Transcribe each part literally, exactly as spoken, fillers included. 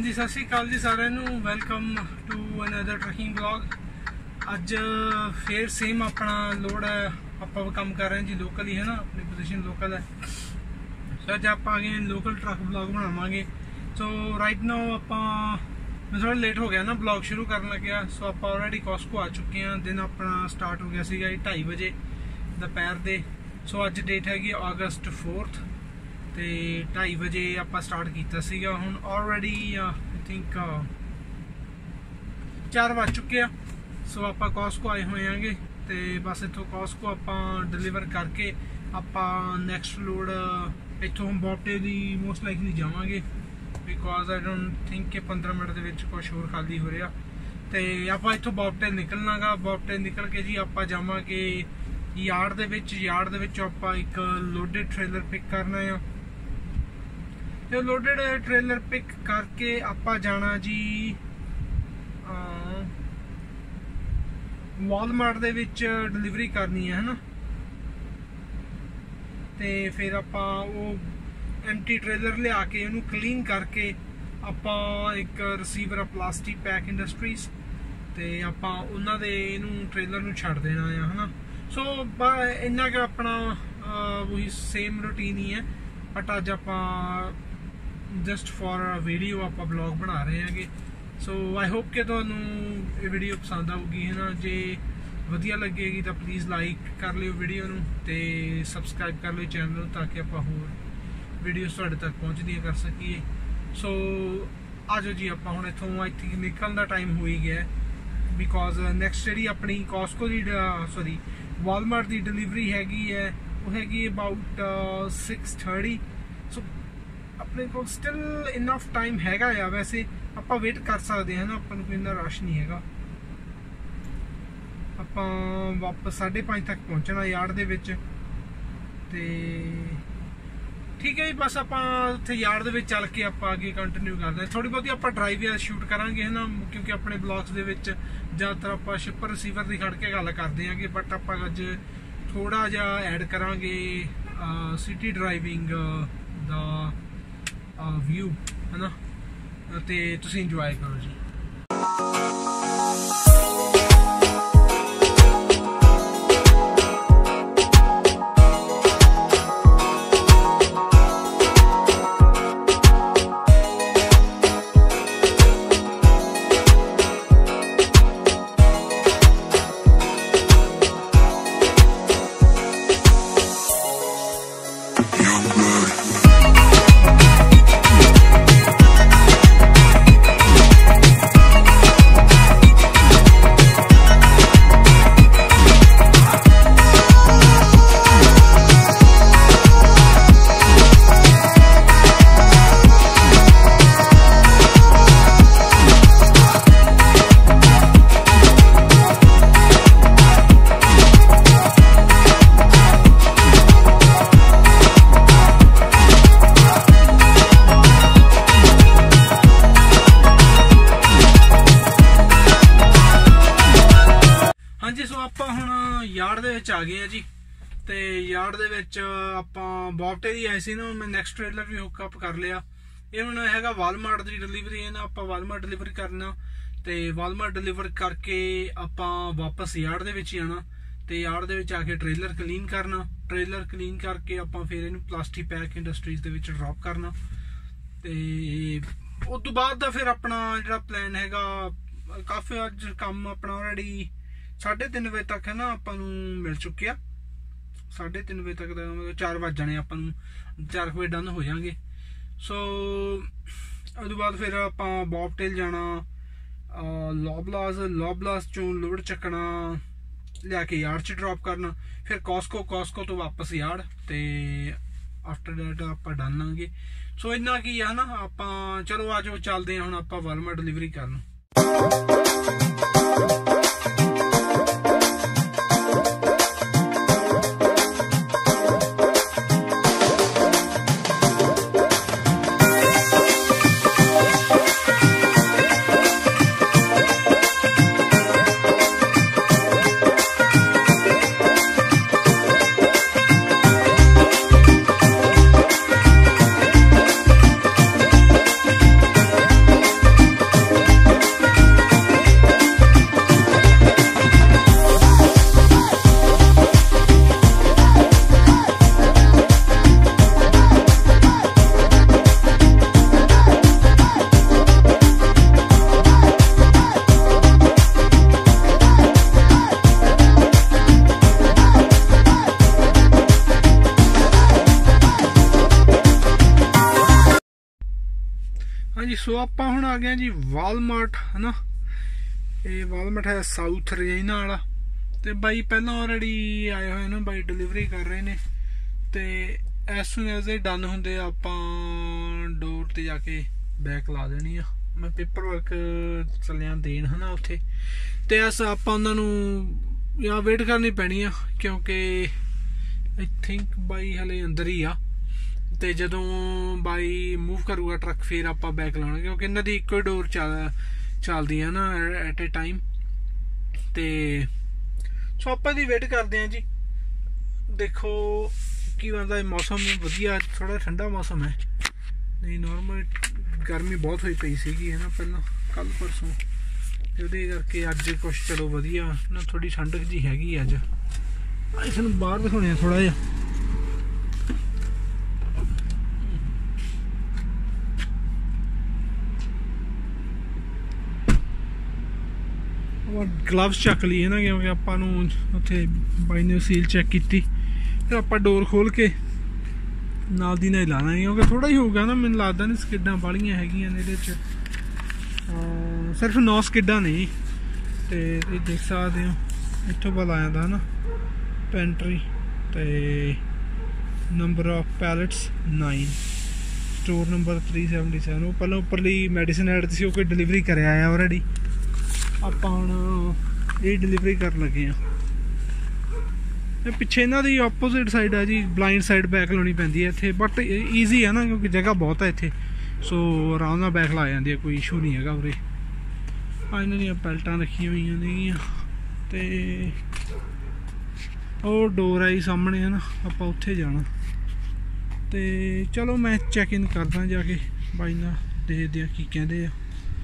जी सत श्री अकाल जी सारिਆਂ ਨੂੰ welcome to another trucking vlog. ਅੱਜ फिर सेम अपना लोड है, ਆਪਾਂ ਕੰਮ कर रहे हैं जी लोकल ही है ना, अपनी पोजीशन लोकल है। सो ਅੱਜ ਆਪਾਂ ਆ ਗਏ लोकल ट्रक ब्लॉग बनावांगे। सो राइट नाउ ਆਪਾਂ मैं थोड़ा लेट हो गया ना ब्लॉग शुरू करन लग्या। सो आप ऑलरेडी कॉस्को आ चुके हैं। दिन अपना स्टार्ट हो गया सीगा ढाई बजे दोपहर दे। सो अज डेट हैगी अगस्त फोर्थ ਤੇ ढाई बजे ਆਪਾਂ स्टार्ट किया ਸੀਗਾ। ਹੁਣ ऑलरेडी आई थिंक चार ਵੱਜ चुके ਆ। सो ਆਪਾਂ कॉस्को आए हुए हैं ਤੇ बस इतों कॉस्को ਆਪਾਂ डिलीवर करके ਆਪਾਂ नैक्सट लोड इतों बॉबटे ਦੀ मोस्ट लाइकली जावांगे बिकॉज आई डोंट थिंक कि पंद्रह मिनट ਦੇ ਵਿੱਚ ਕੁਝ ਹੋਰ ਖਾਲੀ ਹੋ ਰਿਹਾ। ਤੇ ਆਪਾਂ ਇਤੋਂ बॉबटे निकलनागा। बॉबटे निकल के जी ਆਪਾਂ ਜਾਵਾਂਗੇ यार्ड ਦੇ ਵਿੱਚ। यार्ड ਦੇ ਵਿੱਚ ਆਪਾਂ ਇੱਕ लोडेड ट्रेलर पिक करना है। तो लोडेड ट्रेलर पिक करके आपा जाना जी वॉलमार्ट दे विच डिलीवरी करनी है ना। ते फिर आपा वो एम्प्टी ट्रेलर लिया के उन्होंने क्लीन करके आपा एक रिसीवर प्लास्टिक पैक इंडस्ट्रीज ते आपा उन्हां दे इनू ट्रेलर नू छड़ देना है है ना। सो इन्ना का अपना वही सेम रूटीन ही है। बट अज आपा जस्ट फॉर वीडियो आप ब्लॉग बना रहे हैं। सो आई होप कि तुहानू ये वीडियो पसंद आऊगी है ना। जे वधिया लगेगी तो प्लीज़ लाइक कर लियो वीडियो नू ते सबसक्राइब कर लियो चैनल नू ताकि आप होर वीडियोस तुहाडे तक पहुँचदियां कर सकीए। सो आ जाओ जी आप हुण इत्थों आई थिंक निकलण दा टाइम हो ही गया बिकॉज नैक्सट जी अपनी कॉस्को की सॉरी वॉलमार्ट की डिलीवरी हैगी है वो हैगी अबाउट सिक्स थर्टी। सो अपने को स्टिल इनफ टाइम हैगा या वैसे आप वेट कर सकते हैं ना। अपन को इन्ना रश नहीं हैगा। आप वापस साढ़े पाँच तक पहुँचना यार्ड दे विच ते ठीक है जी। बस आप उत्थे यार्ड दे विच चल के आप आगे कंटिन्यू करते हैं। थोड़ी बहुत आप ड्राइव या शूट करांगे है ना क्योंकि अपने ब्लॉग्स दे विच ज़्यादातर आप शिपर रिसीवर की खड़ के गल करते हैं। बट आप अज थोड़ा जा ऐड करांगे सिटी ड्राइविंग दा व्यू है ना। ते तुसीं इंजॉय करो जी। यार्ड दे विच आ गए हैं जी। ते यार्ड दे विच आपां बॉबटे दी आई सी ना। मैं नैक्सट ट्रेलर भी हुकअप कर लिया। ये हुण हैगा वॉलमार्ट दी डिलीवरी है ना। आपां वॉलमार्ट डिलीवरी करना ते वॉलमार्ट डिलीवर करके आपां वापस यार्ड दे विच आना ते यार्ड दे विच आके ट्रेलर क्लीन करना। ट्रेलर क्लीन करके आपां फिर इहनूं प्लास्टिक पैक इंडस्ट्रीज दे विच ड्रॉप करना ते उस तो बाद दा फिर अपना जिहड़ा प्लान हैगा काफ़ी अज काम अपना ऑलरेडी साढ़े तीन बजे तक है ना आपां नूं मिल चुके। साढ़े तीन बजे तक मतलब चार वज जाने आपां नूं चार बजे डन हो जाएंगे। सो उस बाद फिर आपां बॉबटेल जाना लॉबलास लॉबलास चों लोड चकना लिया के यार्ड च ड्रॉप करना फिर कॉस्को कॉस्को तो वापस यार्ड ते आफ्टर दैट आपां डन लांगे। सो इन्ना की है ना आपां चलो आ जाओ चलते हैं हुण आपां वॉलमार्ट डिलीवरी करन। सो आप हुण आ गए जी वालमार्ट है ना। ये वालमार्ट है साउथ रजाइना वाला। तो बाई पहला ऑलरेडी आए हुए ना बाई डिलीवरी कर रहे हैं। तो एज सुन एज ए डन होंगे आप डोर ते जाके बैक ला देनी आ। मैं पेपर वर्क चलिया देन है ना उत्थे। तो ऐस आप या वेट करनी पैनी आ क्योंकि आई थिंक बाई हले अंदर ही आ। तो जदों बाई मूव करूगा ट्रक फिर आप बैक लाना क्योंकि इन्हों की इको डोर चल चलती है ना एट ए टाइम। तो सो आप वेट करते हैं जी। देखो की बनता। मौसम वधिया थोड़ा ठंडा मौसम है नहीं नॉर्मल गर्मी बहुत हुई पई सी है ना पहला कल परसों। तो करके अज कुछ चलो वधिया ना थोड़ी ठंडक जी हैगी अज। इस बाहर दिखाने थोड़ा जिहा ग्लव्स चक ली है ना क्योंकि आपां नूं उत्थे बाई ने सील चेक की फिर आप डोर खोल के नाल दी नाल लाना क्योंकि थोड़ा ही होगा ना। मैनूं लगदा नहीं स्किडां बाहलियां हैगियां ने इहदे च सिर्फ नौ स्किडां नहीं। तो तुसीं देख सकदे हो इत्थों पता आ जांदा है ना पेंट्री। तो number of pallets nine store number three seventy seven. वो पहले उपरली मैडिसन एड सी कोई डिलीवरी कर आया ऑलरेडी। आप हम ये डिलीवरी कर लगे हैं। पिछे इन्हों की ऑपोजिट साइड है जी ब्लाइंड साइड बैक लानी पैंदी है इत्थे। बट ईजी है ना क्योंकि जगह बहुत है इत्थे। सो आराम नाल बैक ला जाती है कोई इशू नहीं है उरे। आ इन्हों दी पैल्टां रखी हुई ने तो डोर आई सामने है ना आप उत्थे जाना। तो चलो मैं चैक इन करदा जाके बाई ना देखते हैं की कहते हैं।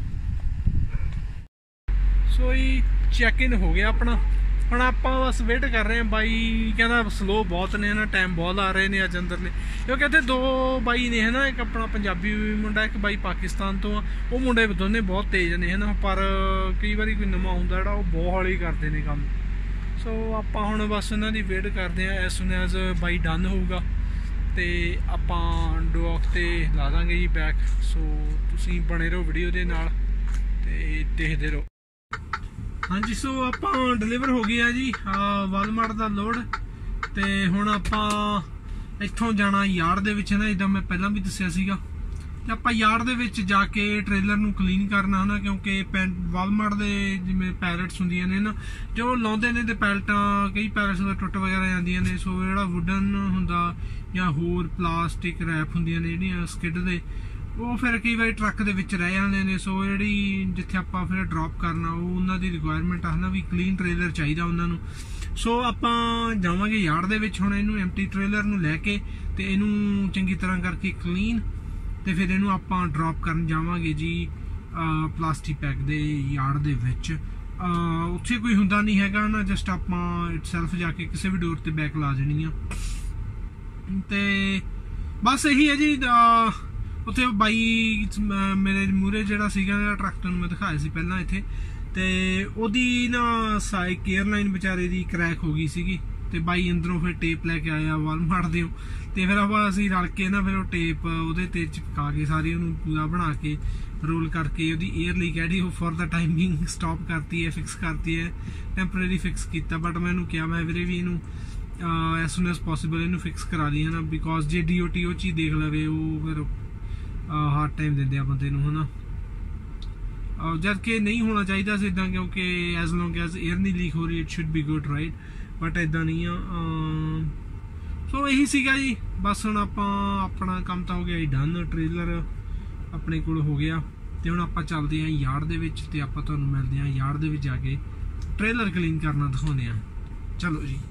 सो ये चैक इन हो गया अपना। हम आप बस वेट कर रहे हैं। बाई कहना स्लो बहुत ने ना टाइम बहुत आ रहे हैं अज अंदर ने क्योंकि इतने दो बाई ने है ना। एक अपना पंजाबी मुंडा एक बाई पाकिस्तान तो वो मुंडे दोने बहुत तेज ने है ना। पर कई बार कोई नवा होंदा जिहड़ा वो बहुत हौली करते हैं काम। सो आप हुण बस इन्हां दी वेट करते हैं। एज सुन एज बाई डन होगा तो आप डॉक ते ला देंगे जी बैक। सो तुसीं बने रहो वीडियो दे नाल ते देखते रहो। हाँ जी सो आप डिलीवर हो गया जी वालमार्ट का लोड। तो हुण आप इत्थों जाना यार्ड दे विच ना जिद्दां मैं पहला भी दस्सिया सीगा। तो आप यार्ड दे विच जाके ट्रेलर नूं क्लीन करना है ना क्योंकि पैंट वालमार्ट दे जिवें पैलेट्स हुंदियां ने ना जो लाउंदे ने ते पैलेटां कई पैलेट्स दा टुट वगैरह जांदियां ने। सो जिहड़ा वुडन हुंदा या होर प्लास्टिक रैप हुंदियां ने जिहड़ियां स्किड दे वो फिर कई बार ट्रक दे विच रह जांदे ने। सो जिहड़ी जिथे आपां फिर ड्रॉप करना वो उन्हां दी रिक्वायरमेंट है ना भी क्लीन ट्रेलर चाहिदा उन्हां नूं। सो आपां जावांगे यार्ड दे विच हुण इहनूं एम्प्टी ट्रेलर नूं लैके ते इहनूं चंगी तरह करके क्लीन ते फिर इहनूं आपां ड्रॉप करन जावांगे जी प्लास्टिक पैक दे यार्ड दे विच। उत्थे कोई हुंदा नहीं हैगा ना जस्ट आपां इटसैल्फ जाके किसी भी डोर ते बैक ला देनी आ। ते बस यही है जी। उत्थे बाई मेरे मूहरे जिहड़ा सीगा ट्रक तुहानूं मैं दिखाया सी पहलां इत्थे ते ओहदी ना साइक एयरलाइन बेचारे दी क्रैक हो गई सीगी। ते बाई अंदरों फिर टेप लैके आया वालमार्ट दे। ते फिर आपां असीं रल के ना फिर टेप ओहदे ते चिपका के सारी उहनूं पूरा बना के रोल करके ओहदी एयर लीक है वो फॉर द टाइमिंग स्टॉप करती है फिक्स करती है टैंपरेरी फिक्स किया। बट मैं इहनूं कहा मैं वीरे भी इहनूं एज सुन एज पॉसिबल इहनूं फिक्स करा दी है ना बिकॉज जे डी ओ टी ओ चीज़ देख लवे वो फिर हार्ड टाइम देंदे आ बंदे नूं है ना। जबकि नहीं होना चाहिए से इदा क्योंकि एज लॉन्ग एज एयर नहीं लीक हो रही it should be good right. But इदा नहीं आ। सो यही सीगा जी बस हुण आपां अपना काम तो हो गया डन। ट्रेलर अपने कोल हो गया तो हुण आपां चलदे हां यार्ड दे विच ते आपां तुहानूं मिलदे हां यार्ड दे विच जाके ट्रेलर क्लीन करना दिखाउंदे हां। चलो जी।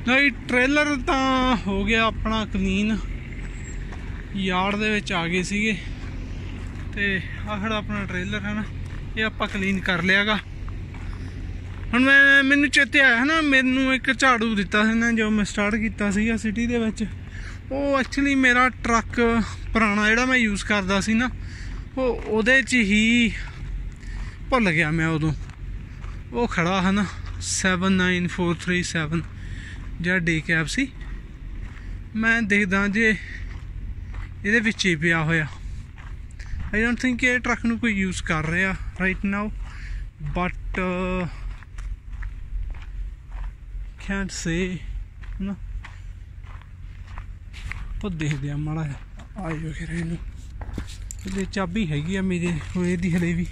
नहीं ट्रेलर तो हो गया अपना क्लीन, यार्ड दे विच आ गए सीगे ते आ खड़ा अपना ट्रेलर है ना, ये आपां क्लीन कर लिया गा। हुण मैं मैनूं चेते आया है ना, मैनूं एक झाड़ू दिता सी ना जो मैं स्टार्ट किया सीगा सिटी दे विच, वो एक्चुअली मेरा ट्रक पुराना जिहड़ा मैं यूज़ करदा सी ना, वो उहदे च ही भुल गया मैं उदों। वो खड़ा है ना seven nine four three seven जो डे कैब सी, मैं देखदा जे ये विच ही पिया होया। आई डोंट थिंक ये ट्रक नूं कोई यूज़ कर रहा राइट नाउ, बट कैंट से ना तो देखते हैं माड़ा आयो फिर इनू। ये चाबी हैगी आ मेरी ये हले भी,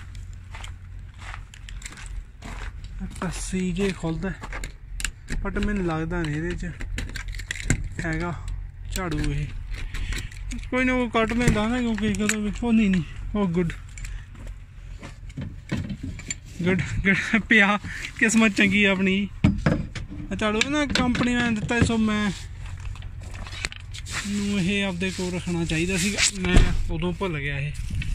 सी जे खुलता बट मैनूं लगदा नहीं ये हैगा झाड़ू। ये कोई ना कोई कट लेंदा ना, क्योंकि कदों भी वो नहीं नहीं वो गुड गुड गुड पिया किस्मत चंगी अपनी। झाड़ू ना कंपनी ने दिता, सो मैं ये आपदे कोल रखना चाहिए सी, मैं उदों भुल गया। ये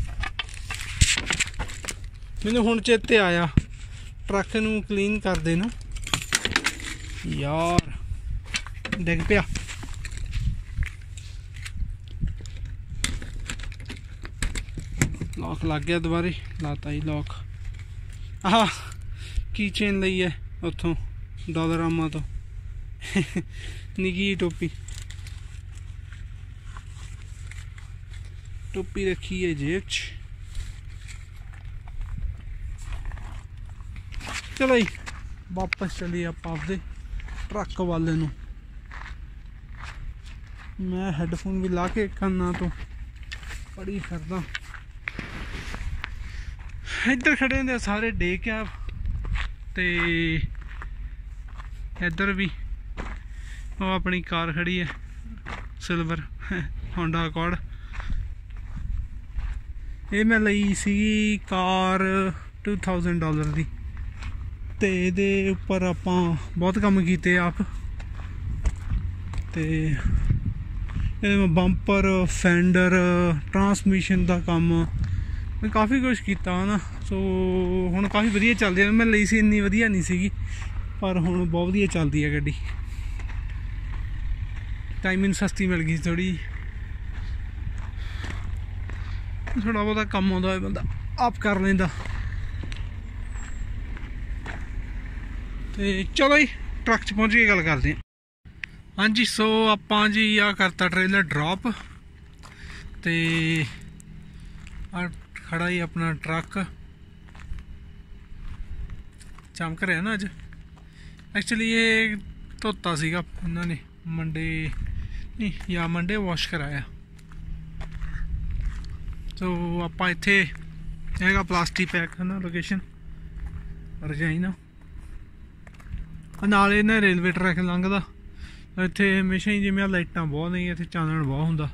मैनूं हुण चेते आया ट्रक नूं क्लीन कर देना यार, डिग पिया। लॉक लग गया दोबारे, लाता ही लॉक। आह की चेन लई है उत्थों डॉलरामा तो निकी टोपी टोपी रखी है जेब च। चलो जी वापस चलिए आप आपदे ट्रक वाले नूं। मैं हैडफोन भी ला के कन्ना तो पड़ी फिरदा। इधर खड़े होंगे सारे डे कैब, ते इधर भी वो अपनी कार खड़ी है सिल्वर होंडा अकॉर्ड। ये मैं लई सी कार टू थाउजेंड डॉलर की, ते इहदे उपर आपां बहुत काम कीते आप, ते बंपर फेंडर ट्रांसमिशन का काम मैं काफ़ी कुछ किया ना। सो हुण काफ़ी वधिया चलदी है। मैं लई सी इन्नी वधिया नहीं सीगी, पर हुण बहुत वधिया चलदी है गड्डी। टाइमिंग सस्ती मिल गई थोड़ी, थोड़ा बहुत कम आउंदा होए बंदा आप कर लेंदा। ते चलो जी ट्रक च पहुँच के गल करते हैं। हाँ जी, सो आपां जी आ करता ट्रेलर ड्रॉप, ते आ खड़ा ही अपना ट्रक चमक रहा ना अज। एक्चुअली ये धोता सीगा इन्होंने मंडे नहीं या मंडे वॉश कराया। तो आप इत्थे हैगा प्लास्टिक पैक है ना लोकेशन रजाइना, नाल इन्हें रेलवे ट्रैक लंघदा। इत्थे हमेशा ही जिवें लाइटां बहुत नहीं, इत्थे चानण बहुत हुंदा।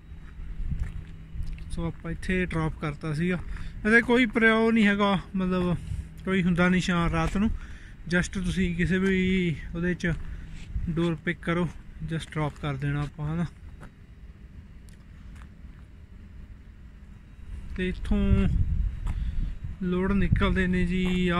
सो आप इत्थे ड्रॉप करता सीगा। इत्थे कोई प्रयाव नहीं हैगा, मतलब कोई हुंदा नहीं शाम रात नूं। जस्ट तुसीं किसी भी उहदे च डोर पिक करो, जस्ट ड्रॉप कर देना आपां है ना। ते इत्थों लोड निकलते ने जी आ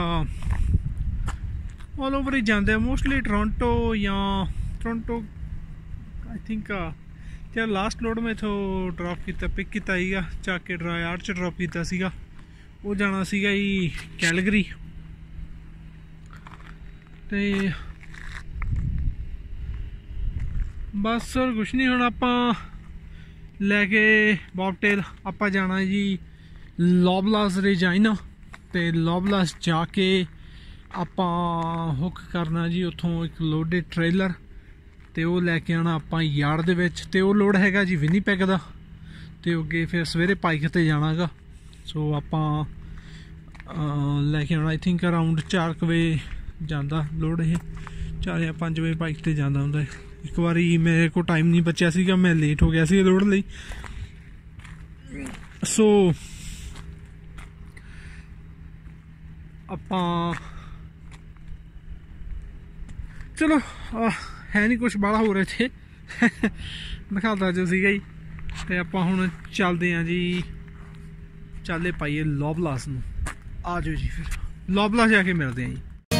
ऑल ओवर ही जाते, मोस्टली टोरंटो या टोरंटो आई थिंक। तो लास्ट लोड में इथों ड्रॉप किया पिक किया चाके ड्रा यार्ड च ड्रॉप किया सीगा। वो जाना सीगा जी कैलगरी। ते बस और कुछ नहीं, हुण आपां लैके बॉबटेल आपां जाना जी लॉबलास रेजाइना। ते लॉबलास जाके आपां हुक करना जी उत्थों एक लोडेड ट्रेलर, ते वो लैके आना आपां यार्ड दे विच। ते वो लोड हैगा जी विनीपैग दा, ते अगे फिर सवेरे पाइक ते जाना गा। सो आपां लैके आना आई थिंक अराउंड चार क बजे जांदा लोड, ये चार या पाँच बजे पाइक ते जांदा हुंदा। एक बारी मेरे को टाइम नहीं बचिया सीगा, मैं लेट हो गया सी लोड लई। सो आपां चलो आ, है नहीं कुछ बाला हो रहा इत्थे दिखाता जो सीगा जी। ते आपां हुण चलदे आं जी, चाले पाइए लॉबलास नूं। आ जाओ जी फिर लॉबलास जाके मिलते हैं जी।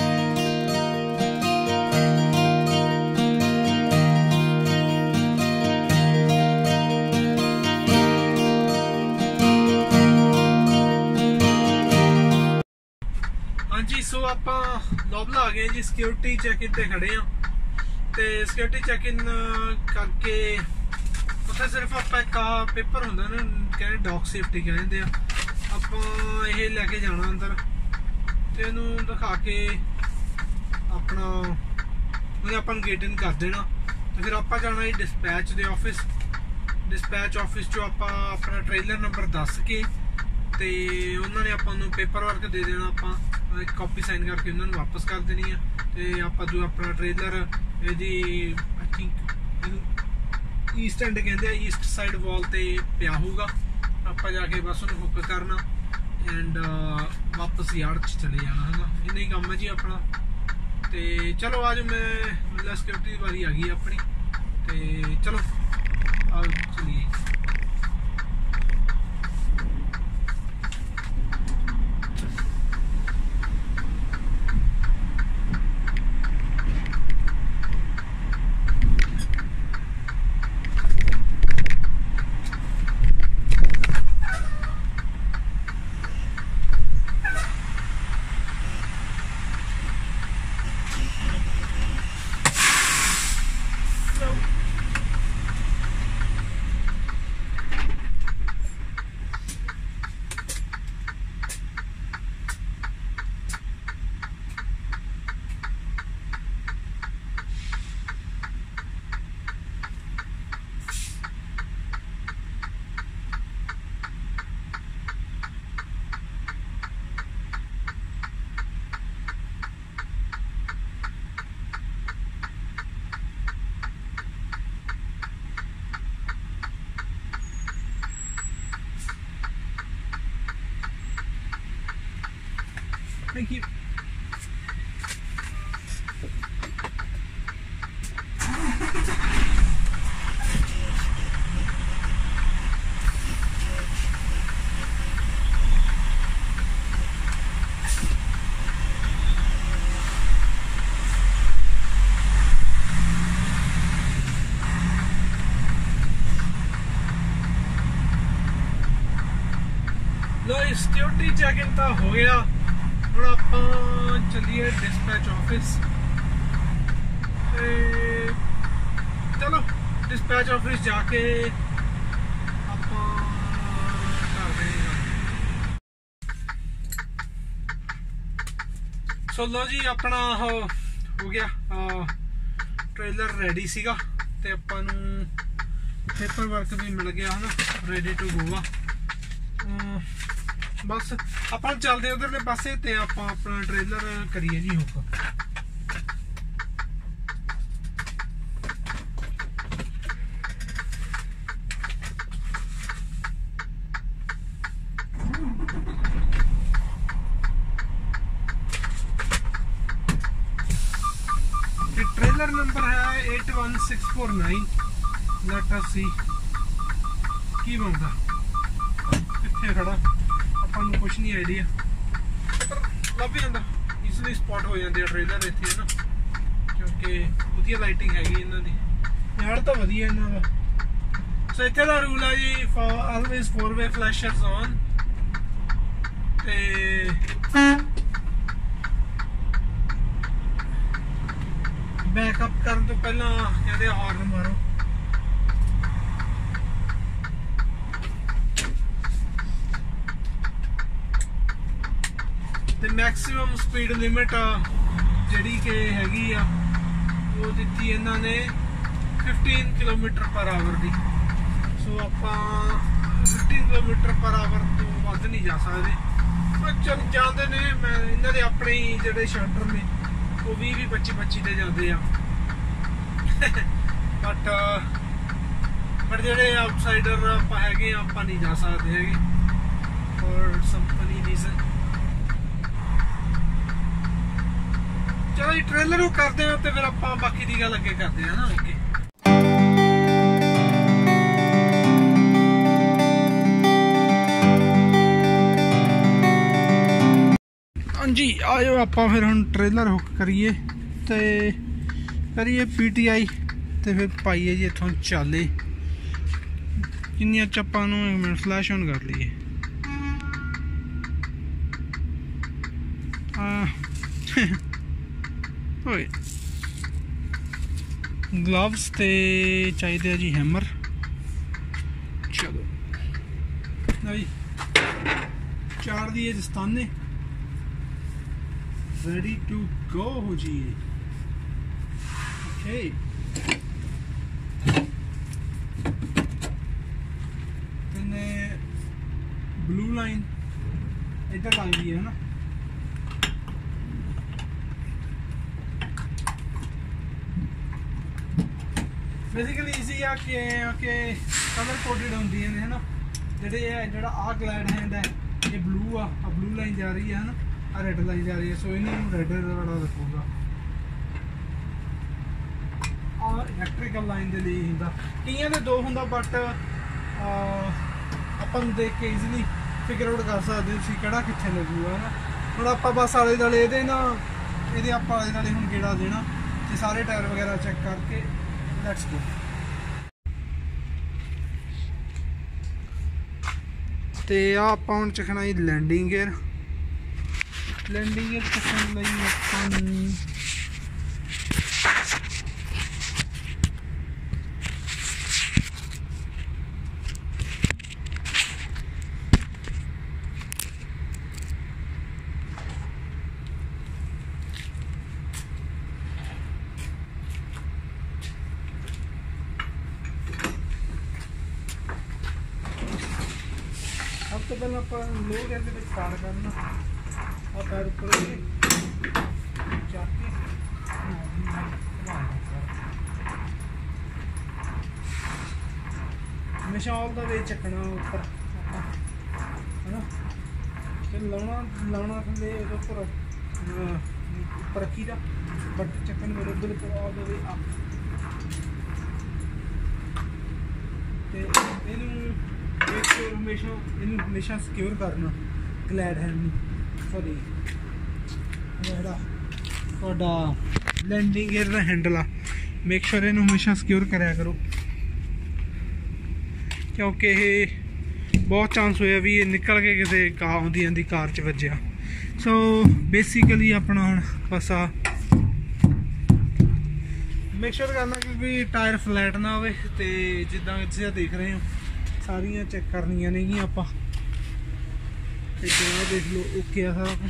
हाँ जी, सो आपां लॉबला आ गए जी, सिक्योरिटी चैक इन ते खड़े हाँ। ते सिक्योरिटी चैक इन करके उत्थे सिर्फ आपां एक पेपर हुंदा ना, कहने डॉग सेफ्टी कहते हैं, आपां ये लैके जाना अंदर ते इहनूं दिखा के अपना उन्हें आपां गेट इन कर देना। तो फिर आपां जाना जी डिस्पैच दे ऑफिस। डिस्पैच ऑफिस चों आपां अपना ट्रेलर नंबर दस के ते उन्होंने आपां नूं पेपर वर्क दे देना, आपां एक कॉपी साइन करके उन्होंने वापस कर देनी है। ते आपां जो अपना ट्रेलर इहदी आई थिंक ईस्ट एंड कहते हैं, ईस्ट साइड वॉल ते पिया होगा। आपां जाके बस उन्हें हुक करना एंड वापस यार्ड च चले जाना है ना। इन्ना ही काम है जी अपना। ते चलो आज मैं मतलब सिक्योरिटी वारी आ गई अपनी, ते चलो आओ चलिए। Thank you. लो सिक्योरिटी चेक इन तो हो गया। ਹੁਣ ਆਪਾਂ ਚੱਲੀਏ ਡਿਸਪੈਚ ਆਫਿਸ। ਤੇ ਚਲੋ ਡਿਸਪੈਚ ਆਫਿਸ ਜਾ ਕੇ ਆਪਾਂ ਕਰਦੇ ਹਾਂ। ਸੋ ਲੋ ਜੀ ਆਪਣਾ ਹੋ ਗਿਆ ਟ੍ਰੇਲਰ ਰੈਡੀ ਸੀਗਾ ਤੇ ਆਪਾਂ ਨੂੰ ਪੇਪਰ ਵਰਕ ਵੀ ਮਿਲ ਗਿਆ ਹੈ ਨਾ, ਰੈਡੀ ਟੂ ਗੋ ਆ। बस आप चलते उधरले पासे ते आप अपना ट्रेलर करिए जी हुक। ट्रेलर नंबर है eight one six four nine. Let us see की बनता कित्थे खड़ा, ਆਪਾਂ ਕੁਛ ਨਹੀਂ ਆਈਡੀਆ, ਪਰ ਲੱਭ ਜਾਂਦਾ ਈਜ਼ੀਲੀ ਸਪੌਟ ਹੋ ਜਾਂਦੇ ਆ ਟ੍ਰੇਲਰ ਇੱਥੇ ਹੈ ਨਾ, ਕਿਉਂਕਿ ਵਧੀਆ ਲਾਈਟਿੰਗ ਹੈਗੀ ਇਹਨਾਂ ਦੀ, ਯਾਰ ਤਾਂ ਵਧੀਆ ਇਹਨਾਂ ਦਾ। ਸੋ ਇੱਥੇ ਦਾ ਰੂਲ ਹੈ ਜੀ for always four way flashers on. ਤੇ ਬੈਕਅਪ ਕਰਨ ਤੋਂ ਪਹਿਲਾਂ ਕਹਿੰਦੇ ਹਾਰਨ ਮਾਰੋ। ਤੇ ਮੈਕਸਿਮਮ ਸਪੀਡ ਲਿਮਿਟ ਜਿਹੜੀ ਕਿ ਹੈਗੀ ਆ ਉਹ ਦਿੱਤੀ ਇਹਨਾਂ ਨੇ ਫਿਫਟੀਨ ਕਿਲੋਮੀਟਰ ਪਰ ਆਵਰ ਦੀ। ਸੋ ਆਪਾਂ ਫਿਫਟੀਨ ਕਿਲੋਮੀਟਰ ਪਰ ਆਵਰ ਤੋਂ ਵੱਧ ਨਹੀਂ ਜਾ ਸਕਦੇ, ਪਰ ਚੱਲ ਜਾਂਦੇ ਨੇ। ਮੈਂ ਇਹਨਾਂ ਦੇ ਆਪਣੇ ਹੀ ਜਿਹੜੇ ਸ਼ਟਰ ਨੇ ਉਹ ਵੀਹ ਵੀਹ ਪੱਚੀ ਪੱਚੀ ਤੇ ਜਾਂਦੇ ਆ, ਬਟ ਪਰ ਜਿਹੜੇ ਆਊਟਸਾਈਡਰ ਆਪਾਂ ਹੈਗੇ ਆ ਆਪਾਂ ਨਹੀਂ ਜਾ ਸਕਦੇ ਹੈਗੇ ਫॉर ਸਮ ਫਨੀ ਰੀਜ਼ਨ। चलो जी ट्रेलर वो करते हैं तो फिर आप बाकी की गल अगे करते हैं ना। ओके हाँ जी आयो आप फिर हम ट्रेलर हुक करिए तो करिए पी टी आई तो फिर पाइए जी इतों चाले जिन्नियां चप्पा एक मिनट फ्लैश ऑन कर लीए। ग्लव्स ते चाहिए जी हैमर। चलो जी चार दिए दस्ताने रेडी टू गो हो जी। ओके ब्लू लाइन इधर लग गई है ना। बेसिकली इजी आ कि कलर कोडेड होंगी है ना। जेडे जो आ ग्लैड हैंड है ये ब्लू आ ब्लू लाइन जा रही है ना, आ रेड लाइन जा रही है। सो इन्हें रेड बड़ा रखूगा आ इलैक्ट्रिकल लाइन के लिए होंगे कई दे दो होंगे बट अपन देख के ईजिली फिगर आउट कर सकते हो किहड़ा कित्थे लगूगा है ना। हम आप बस आले दुआले ये ना ये आप आले दुआले हम गेड़ा देना तो सारे टायर वगैरह चेक करके लेट्स गो। तो आप चखना जी लैंडिंग गेयर। लैंडिंग गेयर चखने लई सब तो पहले आप लो गेयर के स्टार्ट करना और पैर ऊपर जाके हमेशा ऑल द वे चकना ऊपर है ना। फिर लाना लाना थले ऊपर ऊपर रखी दा बट चकन मेरे बिल्कुल ऑल द वे अप ते इनू हमेशा इन हमेशा सिक्योर करना ग्लैड हैंड सॉरी थोड़ा लैंडिंग गेयर का हैंडल आ मेक श्योर इन हमेशा सिक्योर कराया करो क्योंकि बहुत चांस होया भी ये निकल के किसी कार आँदी आँदी कार च वजया। सो बेसिकली अपना हम बस आ मेक श्योर करना क्योंकि टायर फ्लैट ना हो जिदा तुम देख रहे हो सारिया चेक करनिया नहीं आप देख लो ओके आ सारा कुछ।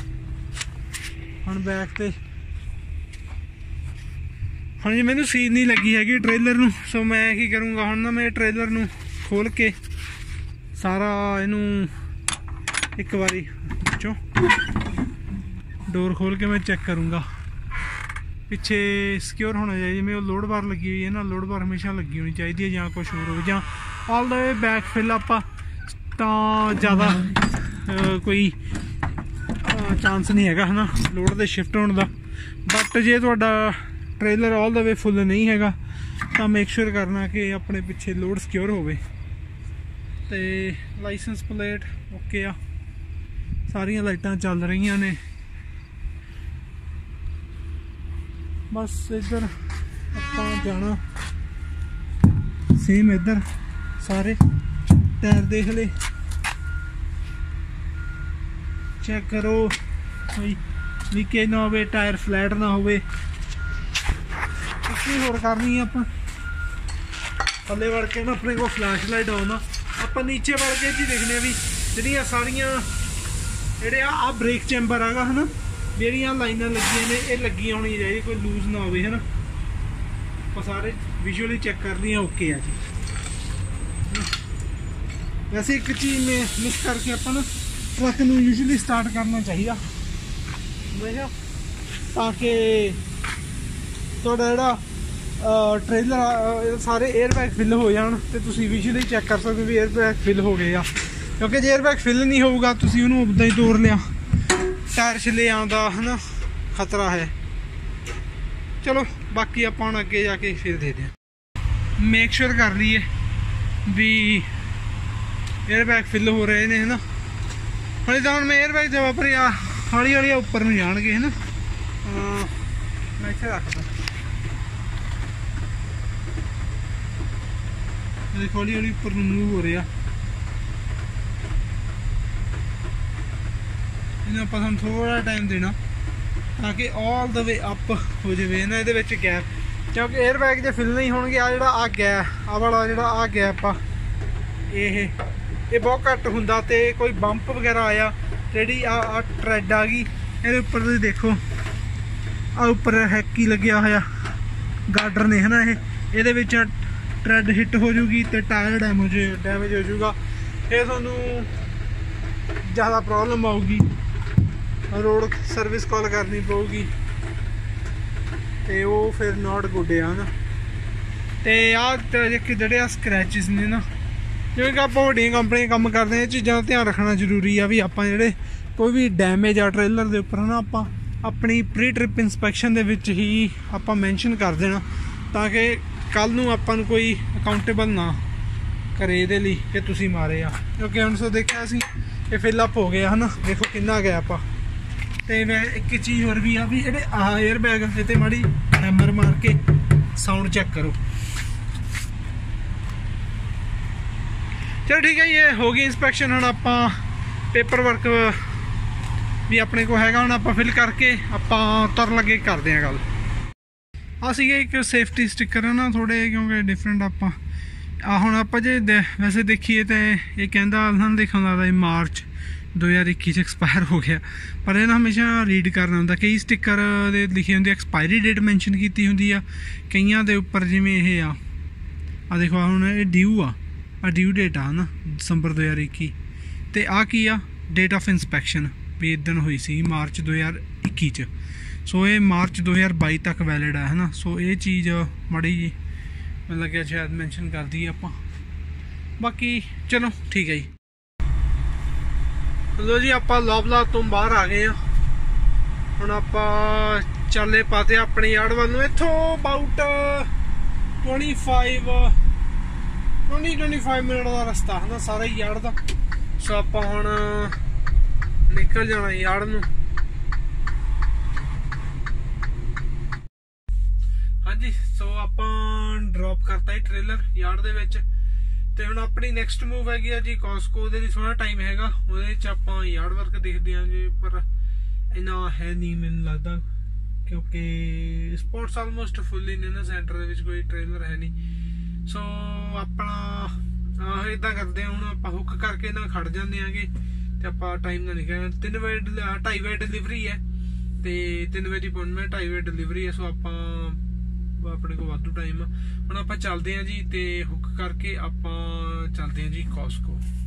हम बैक ते हाँ जी मैंने सीन नहीं लगी हैगी ट्रेलर नू। सो मैं की करूँगा हम ना मैं ट्रेलर नू खोल के सारा इनू एक बारी चो डोर खोल के मैं चेक करूँगा पिछे सिक्योर होना चाहिए। मेरे लोड बार लगी हुई है ना, लोड बार हमेशा लगी होनी चाहिए या कुछ होर हो जां all the way back fill आप ज़्यादा कोई चांस नहीं है ना लोड के शिफ्ट होने का। बट जे तुहाडा trailer all the way full नहीं है तो मेक श्योर करना कि अपने पिछे लोड सिक्योर होवे। ते लाइसेंस प्लेट ओके आ सारिया लाइटां चल रही ने। बस इधर आप जाना सेम इधर सारे टायर देख ले चेक करो कोई लीकेज ना हो टायर फ्लैट ना हो होर करनी है। आप थले वड़ के ना अपने को फ्लैश लाइट आना आप नीचे वड़ के जी देखने भी ਜਿਹੜੀਆਂ ਸਾਰੀਆਂ ਜਿਹੜੇ ਆ ब्रेक चैम्बर हैगा है ना ਜਿਹੜੀਆਂ ਲਾਈਨਾਂ ਲੱਗੀਆਂ ਨੇ ਇਹ ਲੱਗੀਆਂ ਹੋਣੀ ਚਾਹੀਦੀ ਕੋਈ ਲੂਜ਼ ਨਾ ਹੋਵੇ है ना। ਆਪਾਂ ਸਾਰੇ ਵਿਜ਼ੂਅਲੀ ਚੈੱਕ ਕਰ ਲਈਏ ਓਕੇ ਆ ਜੀ। वैसे एक चीज़ में मिस करके अपन ट्रक में यूजुअली स्टार्ट करना चाहिए ताकि थोड़ा जोड़ा ट्रेलर सारे एयर बैग फिल हो जान तो तुम विजुअली चेक कर सकते हो भी एयर बैग फिल हो गए आ। क्योंकि जो एयर बैग फिल नहीं होगा तुम उन्होंने उदा ही तोड़ लिया टायर छले आने का है ना खतरा है। चलो बाकी आप अगे जाके फिर देखते हैं। मेक श्योर कर लीए भी एयर बैग फिल हो रहे हैं है ना। हले तो हम मैं एयर बैग जब पर हौली हौली उपर में जाएंगे है ना। मैं इतने रखता हौली हौली उपर मूव हो रहा। इन्हें आप थोड़ा टाइम देना ताकि ऑल द वे अप हो जाए ना ये गैप, क्योंकि एयर बैग जो फिल नहीं होंगे आ जो आ गैप आ वाला जो आ गैप आ ये ये बहुत घट होंदा ते कोई बंप वगैरह आया जी आ ट्रैड आ गई ये उपर तुम देखो आ उपर हैकी लग्या होया गार्डर ने है ना। ये ट्रैड हिट हो जूगी तो टायर डैमेज डैमेज हो जूगा, फिर थोनू ज़्यादा प्रॉब्लम आऊगी, रोड सर्विस कॉल करनी पऊगी तो वो फिर नॉट गुड है ना। तो आ जोड़े स्क्रैचिस ने ना जिवें आप वड्डियां कंपनियां काम करते हैं चीज़ों का ध्यान रखना जरूरी है भी आप जोड़े कोई भी डैमेज आ ट्रेलर के उपर ना आप अपनी प्री ट्रिप इंस्पैक्शन दे विच ही आप मैंशन कर देना ताकि कल नूं आपां नूं कोई अकाउंटेबल ना करे ये लिए कि तुसीं मारे आ। क्योंकि हम सो देखा असीं ये फिलअप हो गया है ना, देखो कितना गैप आ। तो मैं एक चीज़ होर भी आ भी ये आ एयर बैग ये माड़ी हैमर मार के साउंड चेक करो। चलो ठीक है ये हो गई इंस्पैक्शन। हम आप पेपर वर्क भी अपने को है हम आप फिल करके आप तुर लगे करते हैं गल। आ सी एक सेफ्टी स्टिकर है ना थोड़े क्योंकि डिफरेंट आप हम आप जे वैसे देखिए तो ये कहता दिखा मार्च दो हज़ार इक्की एक्सपायर हो गया, पर यह हमेशा रीड करना होंगे। कई स्टिकर दे लिखी होंगी एक्सपायरी डेट मैंशन की होंगी आ, कईयां दे उपर जिमें यह आ आ देखो हम ये ड्यू आ आ ड्यू डेट आ ना दिसंबर दो हज़ार इक्की तो आ की आ डेट ऑफ इंस्पैक्शन भी इस दिन हुई सी मार्च दो हज़ार इक्की च। सो ये मार्च दो हज़ार बाई तक वैलिड है ना। सो ये चीज़ माड़ी जी मैं लगे शायद मैंशन कर दी आप। बाकी चलो ठीक है जी। लो जी आप लॉबला तो बाहर आ गए हम आप चले पाते अपने यार्ड वाल इतों about twenty five twenty twenty five minute का रस्ता है ना सारा ही यार्ड का। सो आप हम निकल जाना यार्ड नूं। हाँ जी सो आप ड्रॉप करता ही ट्रेलर यार्ड दे विच ते हुण अपनी नैक्सट मूव हैगी जी कॉस्को। उहदे लई थोड़ा टाइम हैगा, उहदे च आपां यार्ड वर्क देखदे हां जी, पर इन्ना है नहीं मैनूं लगदा क्योंकि स्पॉट्स आलमोस्ट फुल इन ना सेंटर दे विच कोई ट्रेलर है नहीं। सो अपना इदां करदे हां हुण आपां हुक करके ना खड़ जांदे आंगे ते आपां टाइम नाल निकल तीन बजे ढाई बजे डिलीवरी है ते तीन बजे दी अपॉइंटमेंट ढाई बजे डिलीवरी है। सो आपां अपने को वाधू टाइम हम आप चलते हैं जी ते हुक करके आप चलते हैं जी कॉस्को।